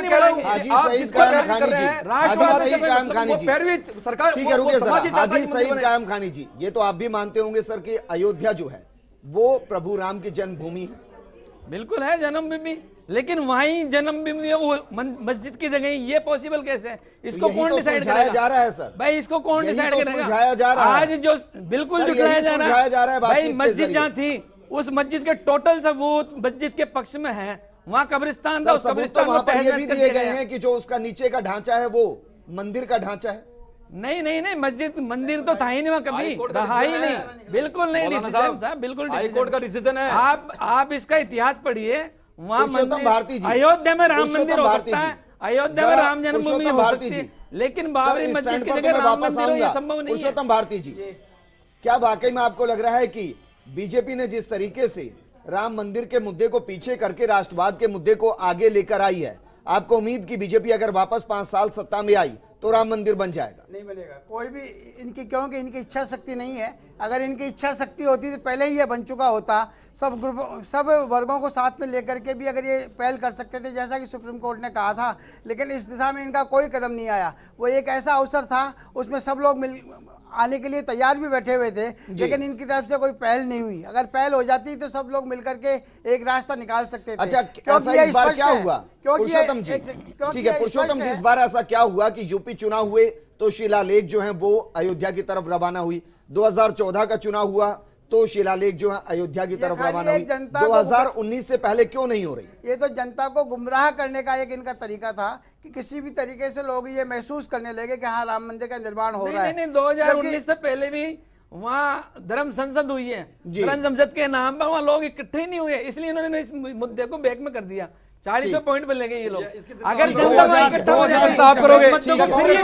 हाजी सईद कायम खानी जी, हाजी सईद कायम खानी जी, सरकार ठीक है रुकिए सर, हाजी सईद कायम खानी जी, ये तो आप भी मानते होंगे सर कि अयोध्या जो है वो प्रभु राम की जन्मभूमि है। बिल्कुल है जन्मभूमि, लेकिन वहीं जन्मभूमि वो मस्जिद की जगह, ये पॉसिबल कैसे है? इसको तो कौन डिसाइड करेगा? जा रहा है सर भाई, इसको कौन डिसाइड तो करेगा? जा रहा है आज जो बिल्कुल जुटाया जा रहा है भाई, मस्जिद जहाँ थी उस मस्जिद के टोटल सबूत मस्जिद के पक्ष में है, वहाँ कब्रिस्तान था, उस कब्रिस्तान वहां पर ये भी दिए गए हैं कि जो उसका नीचे का ढांचा है वो मंदिर का ढांचा है। नहीं नहीं नहीं, मस्जिद मंदिर तो था ही नहीं वहाँ, कभी रहा ही नहीं, बिल्कुल नहीं डिसीजन साहब, बिल्कुल हाई कोर्ट का डिसीजन है। आप आप इसका इतिहास पढ़िए, वहाँ भारती जी, अयोध्या में राम मंदिर हो सकता है, अयोध्या में राम जन्मभूमि हो सकती है, लेकिन बाबरी मस्जिद की जगह राम मंदिर ये संभव नहीं है। पुरुषोत्तम भारती जी, क्या वाकई में आपको लग रहा है कि बीजेपी ने जिस तरीके से राम मंदिर के मुद्दे को पीछे करके राष्ट्रवाद के मुद्दे को आगे लेकर आई है, आपको उम्मीद की बीजेपी अगर वापस पांच साल सत्ता में आई तो राम मंदिर बन जाएगा? नहीं बनेगा कोई भी इनकी, क्योंकि इनकी इच्छा शक्ति नहीं है। अगर इनकी इच्छा शक्ति होती तो पहले ही ये बन चुका होता। सब ग्रुप सब वर्गों को साथ में लेकर के भी अगर ये पहल कर सकते थे, जैसा कि सुप्रीम कोर्ट ने कहा था, लेकिन इस दिशा में इनका कोई कदम नहीं आया। वो एक ऐसा अवसर था, उसमें सब लोग मिल आने के लिए तैयार भी बैठे हुए थे, लेकिन इनकी तरफ से कोई पहल नहीं हुई। अगर पहल हो जाती तो सब लोग मिलकर के एक रास्ता निकाल सकते थे। अच्छा, ऐसा इस बार क्या हुआ पुरुषोत्तम जी? ठीक है पुरुषोत्तम जी, इस बार ऐसा क्या हुआ कि यूपी चुनाव हुए तो शिलालेख जो है वो अयोध्या की तरफ रवाना हुई, दो हज़ार चौदह का चुनाव हुआ तो शिलालेख जो है अयोध्या की तरफ रवाना हुई, दो हज़ार उन्नीस से पहले क्यों नहीं हो रही? ये तो जनता को गुमराह करने का एक इनका तरीका था कि किसी भी तरीके से लोग ये महसूस करने लगे कि हाँ राम मंदिर का निर्माण हो रहा है। नहीं, नहीं, दो हज़ार उन्नीस से पहले भी वहाँ धर्म संसद हुई है, धर्म संसद के नाम पर वहाँ लोग इकट्ठे ही नहीं हुए, इसलिए इन्होंने इस मुद्दे को बैक में कर दिया। चालीस पॉइंट पे लेंगे ये लोग, अगर जनता वहाँ इकट्ठा हो जाए तो आप करोगे, जनता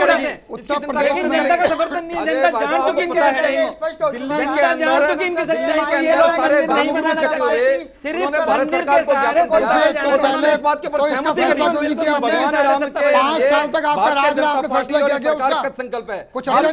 का समर्थन नहीं, जनता जान चुकी इनकी सच्चाई, जनता जान चुकी इनकी सच्चाई कि ये लोग मंदिर नहीं बनाना चाहते, सिर्फ मंदिर के सहारे को इस बात के ऊपर सहमति पांच साल तक आपका राज आपने फैसला किया गया, उसका संकल्प है कुछ अच्छा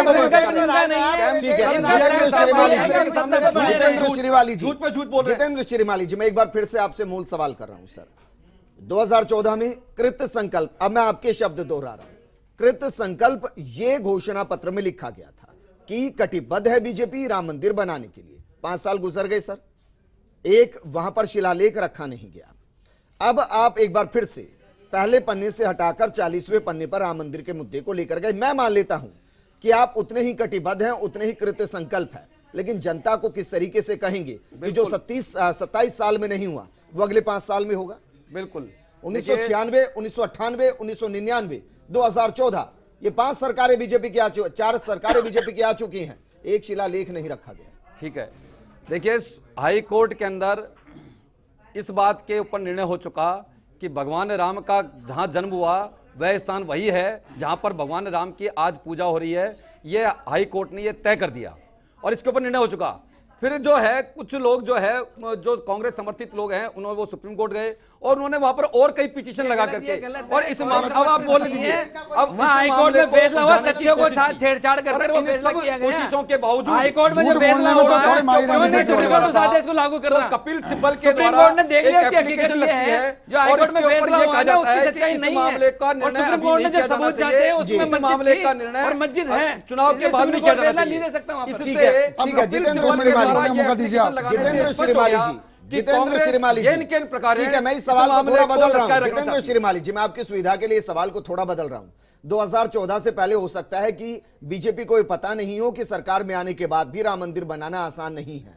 नहीं। जितेंद्र श्रीवाली जी, जितेंद्र श्रीवाली जी, मैं एक बार फिर से आपसे मूल सवाल कर रहा हूं सर। दो हज़ार चौदह में कृत संकल्प, अब मैं आपके शब्द दोहरा रहा हूं, कृत संकल्प ये घोषणा पत्र में लिखा गया था कि कटिबद्ध है बीजेपी राम मंदिर बनाने के लिए। पांच साल गुजर गए सर, एक वहां पर शिलालेख रखा नहीं गया। अब आप एक बार फिर से पहले पन्ने से हटाकर चालीसवें पन्ने पर राम मंदिर के मुद्दे को लेकर गए। मैं मान लेता हूं कि आप उतने ही कटिबद्ध हैं, उतने ही कृत संकल्प है, लेकिन जनता को किस तरीके से कहेंगे कि जो सत्तीस सत्ताईस साल में नहीं हुआ वो अगले पांच साल में होगा? बिल्कुल। उन्नीस सौ छियानवे, उन्नीस सौ अट्ठानवे, उन्नीस सौ निन्यानवे, दो हज़ार चौदह, ये पांच सरकारें बीजेपी की आ चुकी, चार सरकारें बीजेपी की आ चुकी हैं, एक शिलालेख नहीं रखा गया। ठीक है, देखिए हाई कोर्ट के अंदर इस बात के ऊपर निर्णय हो चुका कि भगवान राम का जहां जन्म हुआ वह स्थान वही है जहां पर भगवान राम की आज पूजा हो रही है। यह हाई कोर्ट ने यह तय कर दिया और इसके ऊपर निर्णय हो चुका। फिर जो है कुछ लोग जो है जो कांग्रेस समर्थित लोग हैं उन्होंने वो सुप्रीम कोर्ट गए और उन्होंने वहां पर और कई पिटीशन लगा करके और इस मामले अब आप बोल लीजिए, अब हाई कोर्ट में फैसला हुआ, तथ्यों को साथ छेड़छाड़ करके वो फैसला किया गया। कोशिशों के बावजूद हाई कोर्ट में जो फैसला हुआ है क्यों नहीं सुप्रीम कोर्ट उस आदेश को लागू कर रहा? कपिल सिब्बल के सुप्रीम कोर्ट ने देख लिया उसकी हकीकत ये है, जो हाई कोर्ट में फैसला हुआ है उसकी सच्चाई नहीं है और सुप्रीम कोर्ट ने जो सबूत चाहते हैं उसमें मामले का निर्णय और मस्जिद है, चुनाव के बाद में किया जाना नहीं दे सकता वहां पर। ठीक है, ठीक है, जितेंद्र श्रीवाली जी, जितेंद्र श्रीवाली जी, जितेंद्र श्रीवाली जी, ठीक है, मैं इस सवाल को थोड़ा बदल रहा हूं। जितेंद्र श्रीवाली जी, मैं आपकी सुविधा के लिए सवाल को थोड़ा बदल रहा हूं। दो हज़ार चौदह से पहले हो सकता है कि बीजेपी को पता नहीं हो कि सरकार में आने के बाद भी राम मंदिर बनाना आसान नहीं है,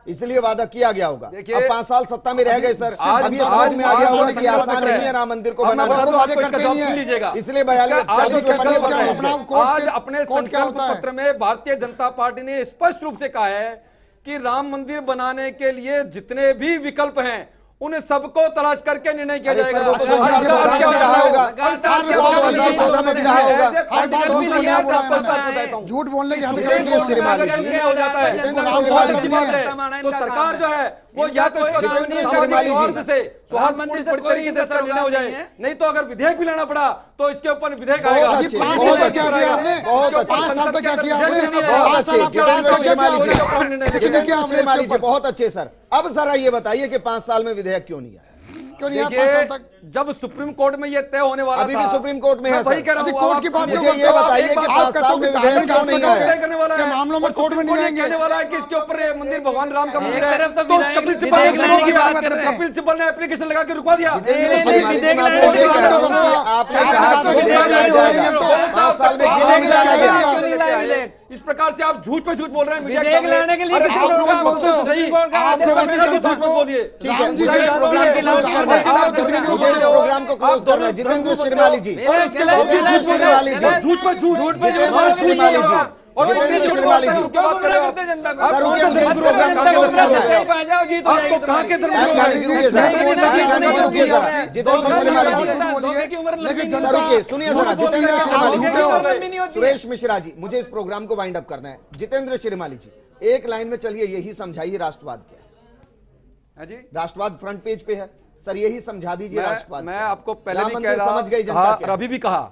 इसलिए वादा किया गया होगा। देखिए, अब पांच साल सत्ता में रह गए सर, आज- अब ये आज- समझ में आ गया आज- होगा आज- कि आसान नहीं है राम मंदिर को अब मैं बनाना। बता दूं आपको, इसका करते जवाब नहीं सुन है। लीजिएगा। इसलिए बयालीस आज चालीस जो में पन्ने पर संकल्प पहुंच गए। अपना कोर्ट आज के- अपने कोर्ट क्या संकल्प होता है? पत्र में भारतीय जनता पार्टी ने स्पष्ट रूप से कहा है कि राम मंदिर बनाने के लिए जितने भी विकल्प हैं उन सबको तलाश करके निर्णय किया अरे जाएगा। सर, वो तो दो हज़ार चौदह में भी रहा होगा। वो दो हज़ार चौदह में भी रहा होगा। हर बात ऐसे झूठ बोलना आपको है। आपको बताता हूं। झूठ बोलने की हद सुप्रीम कर कोर्ट दी में श्रीमाली अगर जी। निर्णय हो जाता है जितेंद्र तो श्रीमाली बहुत जी अच्छी बात है। तो सरकार जो है वो या तो इसका जितेंद्र सामाजिक श्रीमाली जी। तौर से सौहार्दपूर्ण मंदिर से तरीके से इसका निर्णय हो जाए, नहीं तो अगर विधेयक भी लाना पड़ा तो इसके ऊपर विधेयक आएगा। बहुत अच्छे, पाँच बहुत साल अच्छे, क्या किया आपने? बहुत अच्छे, पाँच साल तक क्या किया आपने? बहुत पाँच अच्छे साल आपके जितेंद्र राज में श्रीमाली क्या जी, किया? जितेंद्र श्रीमाली जी बहुत अच्छे सर। अब जरा ये बताइए कि पांच साल में विधेयक क्यों नहीं आया? क्यों नहीं आया पाँच साल देखिए, तक? जब सुप्रीम कोर्ट में ये तय होने वाला अभी था, भी सुप्रीम कोर्ट में है मैं वही सर। कह रहा हूं, अभी कोर्ट की आप- बात मुझे क्यों ये करते हो? बताइए एक कि बात- पाँच आप साल कहते हो में कि विधेयक धार्मिक क्यों नहीं आस्था आया? तय करने वाला के है मामलों में और कोर्ट में सुप्रीम नहीं कोर्ट ये आएंगे। कहने वाला है कि इसके ऊपर ये मंदिर भगवान राम का मंदिर है तरफ तो तो विधायक- कपिल सिब्बल विधेयक ने लाने की किया। बात कर रहे हैं। कपिल सिब्बल ने एप्लीकेशन लगा के रुकवा दिया। जितेंद्र नहीं, श्रीमाली नहीं, जी, मैं विधेयक आपको ये लाने कह रहा हूं की कि बात आपने कर कहा रहे कि हैं। विधेयक लाया जाएगा, पांच साल में क्यों नहीं लाया गया? क्यों नहीं लाया विधेयक? इस प्रकार से आप झूठ पे झूठ बोल रहे हैं मीडिया के विधेयक सामने। लाने के लिए अरे किसी आप लोगों लोग का मकसद तो सही, सुप्रीम कोर्ट का आप आदेश लोग है। मीडिया को झूठ मत बोलिए। ठीक है, राम जी मुझे के इस प्रोग्राम को क्लोज करना है। मुझे इस प्रोग्राम को क्लोज करना है। जितेंद्र श्रीमाली जी, और उसके बाद जितेंद्र श्रीमाली जी, झूठ पे झूठ, झूठ पे जितेंद्र झूठ श्रीमाली जी, और जितेंद्र श्रीमाली जी, क्यों गुमराह करते हैं जनता को? सर, रुकिए, मुझे इस आप प्रोग्राम को जनता को क्लोज करना है। सच्चाई पे आ जाओ, जीत हो आपको जाएगी कहाँ के तुम्हारी। धर्म साहब गांधी जी रुकिए सर, नहीं, नहीं, साहब नहीं, गांधी जी नहीं, रुकिए नहीं, जरा। नहीं, जितेंद्र नहीं, श्रीमाली नहीं, जी, नहीं, धोखे की उम्र लंबी लेकिन नहीं सर जनता- रुकिए, सुनिए जरा। जितेंद्र श्रीमाली धोखे की उम्र लंबी नहीं जी, होती। सुरेश मिश्रा जी, मुझे इस प्रोग्राम को वाइंड अप करना है। जितेंद्र श्रीमाली जी, एक लाइन में चलिए यही समझाइए राष्ट्रवाद क्या है। है जी। राष्ट्रवाद फ्रंट पेज पे है सर, यही समझा दीजिए मैं, राष्ट्रवाद। मैं आपको पहले राम भी मंदिर कह रहा समझ गई जनता हाँ, क्या है। अभी भी कहा,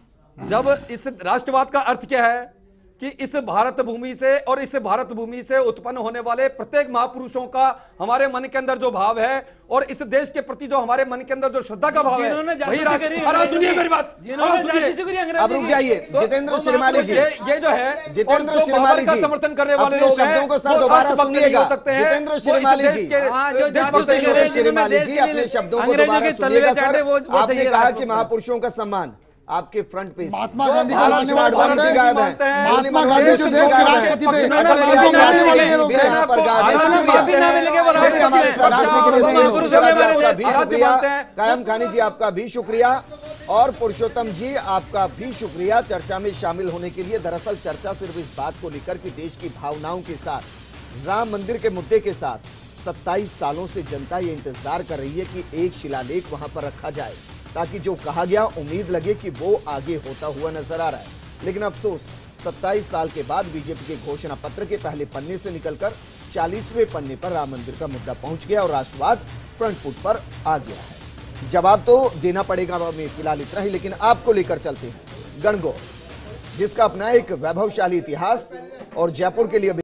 जब इस राष्ट्रवाद का अर्थ क्या है कि इस भारत भूमि से और इस भारत भूमि से उत्पन्न होने वाले प्रत्येक महापुरुषों का हमारे मन के अंदर जो भाव है और इस देश के प्रति जो हमारे मन के अंदर जो श्रद्धा का भाव है, जिन्होंने वही जासूसी राष्ट्र- करी अरे सुनिए मेरी बात, जिन्होंने अरे सुनिए। जासूसी करी अंग्रेजी अब रुक की। जाइए। तो- जितेंद्र तो श्रीमाली जी, ये ये जो है जितेंद्र और जो श्रीमाली बाबर का जी, समर्थन करने वाले अपने लोग हैं, शब्दों को सर वो दोबारा राष्ट्रभक्त नहीं सुनिएगा। हो सकते हैं। जितेंद्र वो इस श्रीमाली देश जी, के- हाँ, जो देश जासूसी भक्त जितेंद्र करें, श्रीमाली देश जी, के लिए अपने शब्दों को अंग्रेजों दोबारा के तलवे सुनिएगा चाटे, सर। वो- वो आपने सही है कहा राष्ट्र कि को। महापुरुषों का सम्मान आपके फ्रंट पेज से। महात्मा गांधी जो को भारत मानने वाले गांधी लोग गायब मानते हैं, हैं। महात्मा मोदी गांधी जो मनोहर देश के गायब हैं, राष्ट्रपति थे, अटल उन्होंने बिहारी माफी वाजपेयी मांगे जी लोग भी यहाँ पर गायब हैं। उन्होंने शुक्रिया। माफी ना मिले के वो शुक्रिया हमारे साथ राष्ट्रपति जुड़ने के लिए। हैं। सुरेश मिश्रा जी, आपका भी आराध्य शुक्रिया। मानते हैं। कायम खानी जी, आपका भी शुक्रिया। और पुरुषोत्तम जी, आपका भी शुक्रिया चर्चा में शामिल होने के लिए। दरअसल चर्चा सिर्फ इस बात को लेकर कि देश की भावनाओं के साथ, राम मंदिर के मुद्दे के साथ सत्ताईस सालों से जनता ये इंतजार कर रही है कि एक शिलालेख वहां पर रखा जाए, ताकि जो कहा गया उम्मीद लगे कि वो आगे होता हुआ नजर आ रहा है। लेकिन अफसोस, सत्ताईस साल के बाद बीजेपी के घोषणा पत्र के पहले पन्ने से निकलकर चालीसवें पन्ने पर राम मंदिर का मुद्दा पहुंच गया और राष्ट्रवाद फ्रंट फुट पर आ गया है। जवाब तो देना पड़ेगा, हमें फिलहाल इतना ही। लेकिन आपको लेकर चलते हैं गणगौर, जिसका अपना एक वैभवशाली इतिहास और जयपुर के लिए